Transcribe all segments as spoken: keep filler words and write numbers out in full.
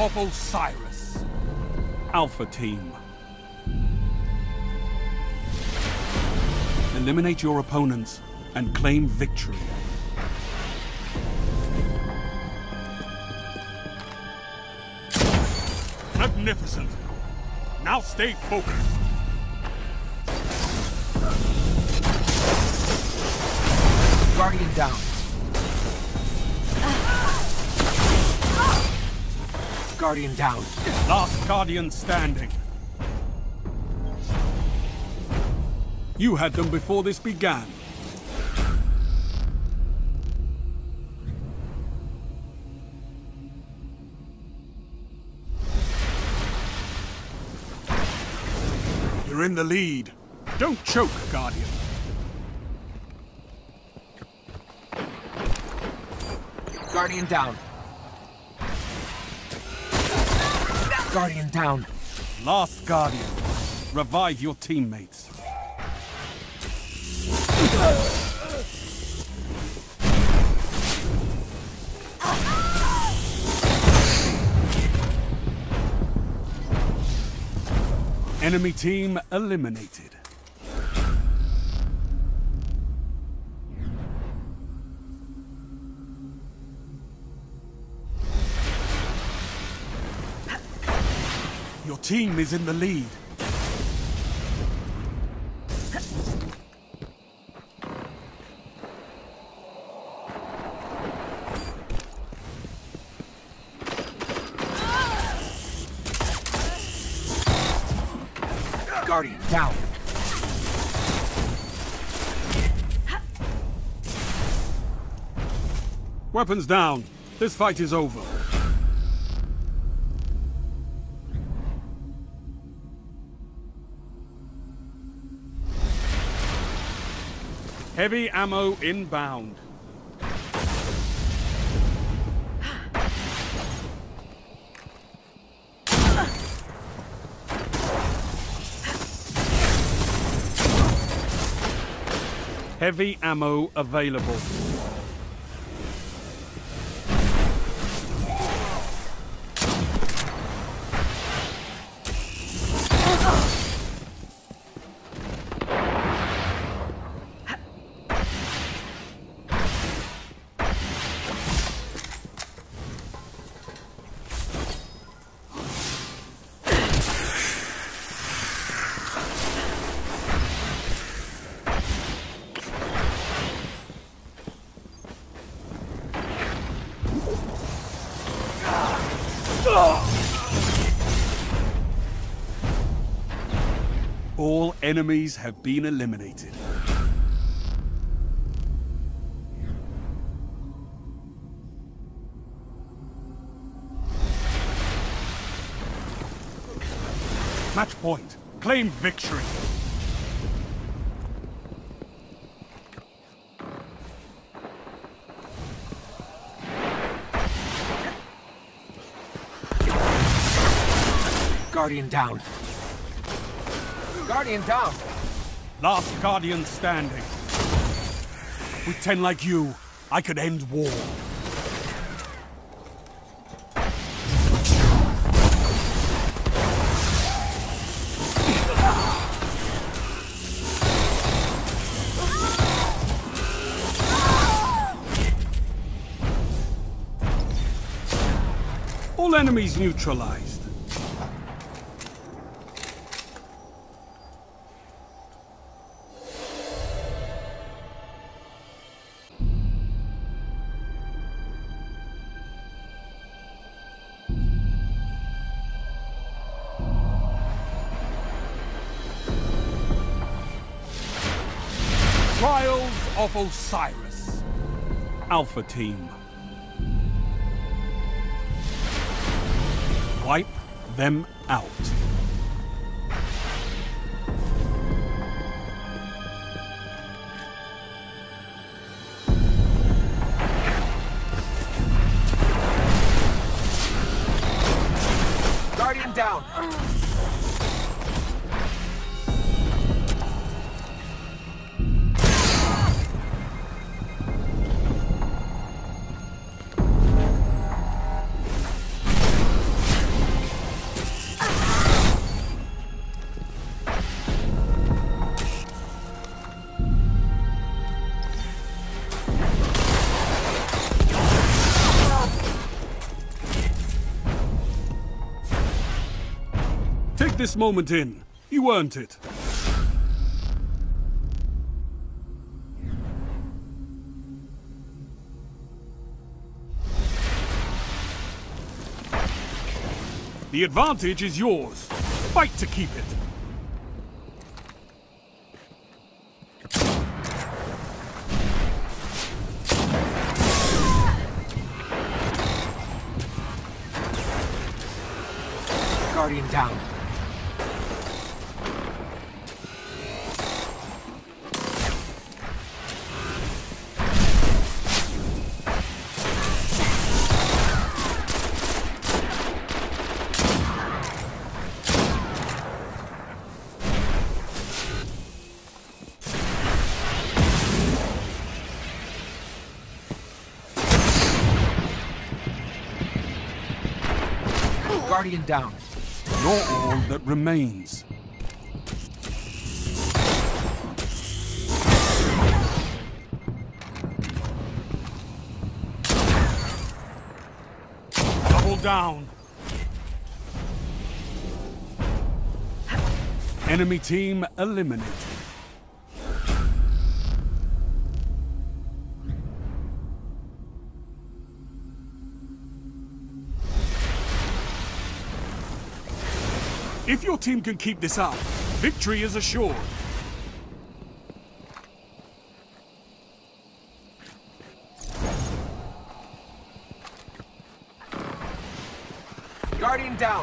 of Osiris. Alpha Team. Eliminate your opponents and claim victory. Magnificent. Now stay focused. Guardian down. Guardian down. Last Guardian standing. You had them before this began. You're in the lead. Don't choke, Guardian. Guardian down. Guardian down. Last Guardian. Revive your teammates. Enemy team eliminated. Your team is in the lead. Guardian down. Weapons down. This fight is over. Heavy ammo inbound. Heavy ammo available. All enemies have been eliminated. Match point. Claim victory. Guardian down. Guardian down. Last Guardian standing. With ten like you, I could end war. All enemies neutralized. Trials of Osiris. Alpha Team. Wipe them out. Guardian down. Take this moment in. You earned it. The advantage is yours. Fight to keep it. Guardian down. Guardian down. You're all that remains. Double down. Enemy team eliminated. If your team can keep this up, victory is assured. Guardian down.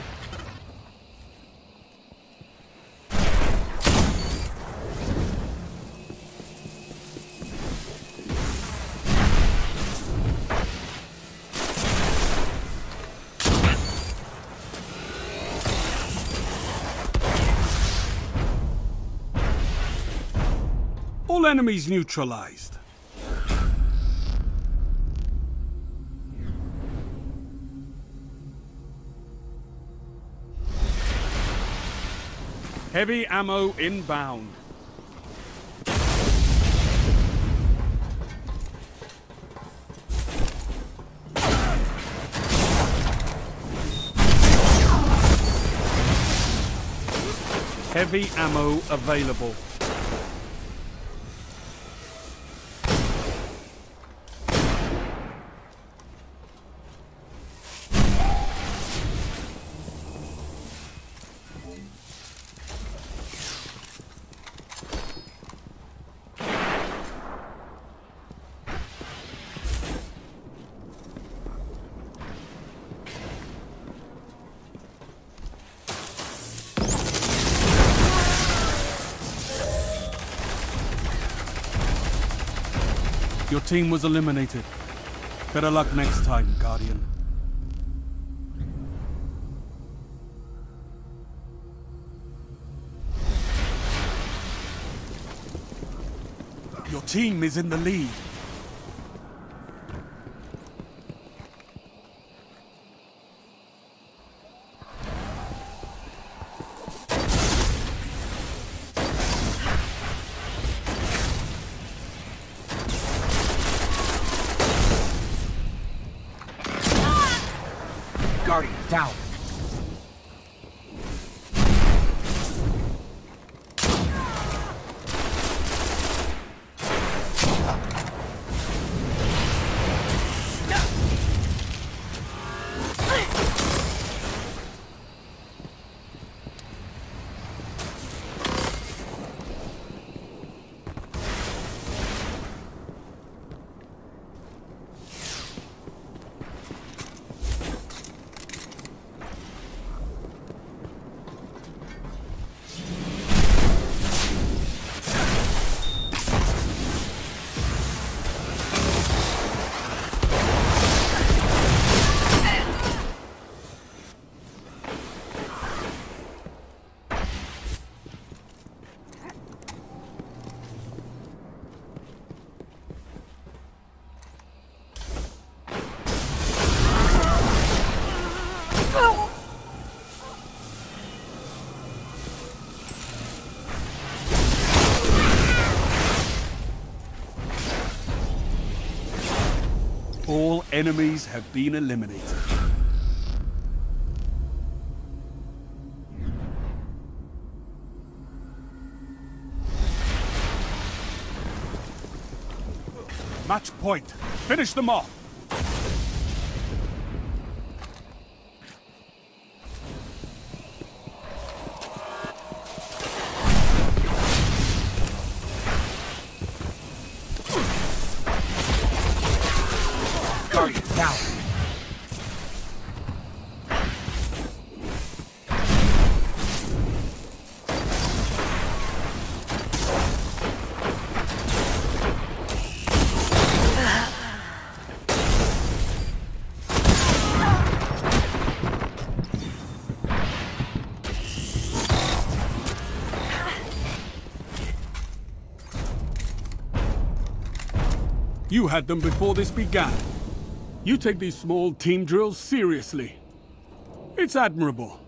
All enemies neutralized. Heavy ammo inbound. Heavy ammo available. Your team was eliminated. Better luck next time, Guardian. Your team is in the lead. Guardian down. All enemies have been eliminated. Match point. Finish them off. Guardian, down. You had them before this began. You take these small team drills seriously. It's admirable.